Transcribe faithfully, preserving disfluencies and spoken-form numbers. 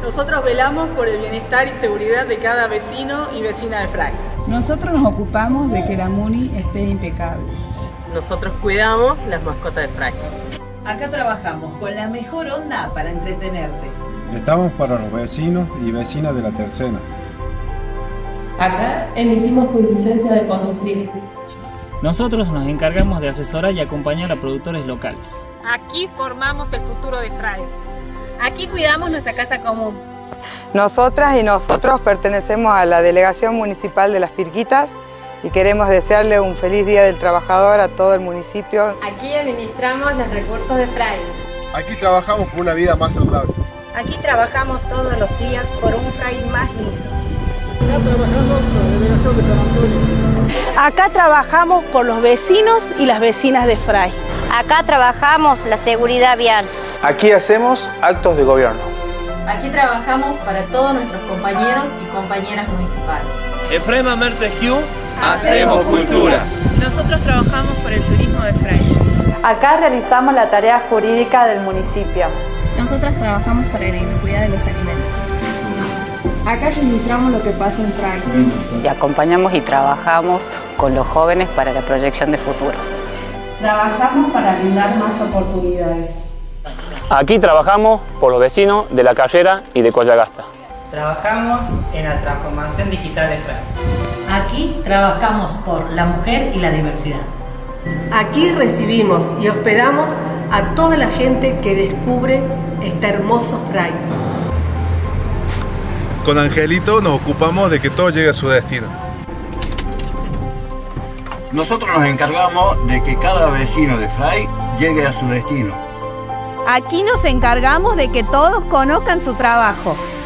Nosotros velamos por el bienestar y seguridad de cada vecino y vecina del Fray. Nosotros nos ocupamos de que la Muni esté impecable. Nosotros cuidamos las mascotas del Fray. Acá trabajamos con la mejor onda para entretenerte. Estamos para los vecinos y vecinas de la tercera. Acá emitimos tu licencia de conducir. Nosotros nos encargamos de asesorar y acompañar a productores locales. Aquí formamos el futuro de Fray. Aquí cuidamos nuestra casa común. Nosotras y nosotros pertenecemos a la Delegación Municipal de Las Pirquitas y queremos desearle un feliz Día del Trabajador a todo el municipio. Aquí administramos los recursos de Fray. Aquí trabajamos por una vida más saludable. Aquí trabajamos todos los días por un Fray más lindo. Acá trabajamos por la Delegación de San Antonio. Acá trabajamos por los vecinos y las vecinas de Fray. Acá trabajamos la seguridad vial. Aquí hacemos actos de gobierno. Aquí trabajamos para todos nuestros compañeros y compañeras municipales. En Fray Mamertesquieu hacemos cultura. Nosotros trabajamos por el turismo de Fray. Acá realizamos la tarea jurídica del municipio. Nosotras trabajamos para la inocuidad de los alimentos. Acá registramos lo que pasa en Fray. Y acompañamos y trabajamos con los jóvenes para la proyección de futuro. Trabajamos para brindar más oportunidades. Aquí trabajamos por los vecinos de La Carrera y de Coyagasta. Trabajamos en la transformación digital de Fray. Aquí trabajamos por la mujer y la diversidad. Aquí recibimos y hospedamos a toda la gente que descubre este hermoso Fray. Con Angelito nos ocupamos de que todo llegue a su destino. Nosotros nos encargamos de que cada vecino de Fray llegue a su destino. Aquí nos encargamos de que todos conozcan su trabajo.